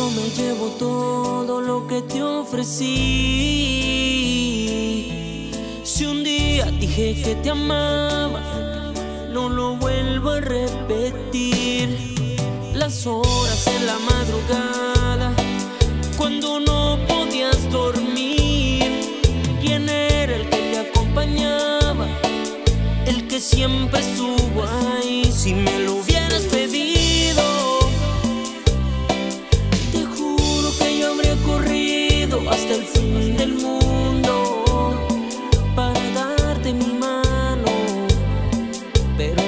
yo me llevo todo lo que te ofrecí. Si un día dije que te amaba, no lo vuelvo a repetir. Las horas en la madrugada, cuando no podías dormir, ¿quién era el que te acompañaba? El que siempre estuvo ahí. Si me lo hubieras pedido, te juro que yo habría corrido hasta el fin del mundo para darte mi mano, pero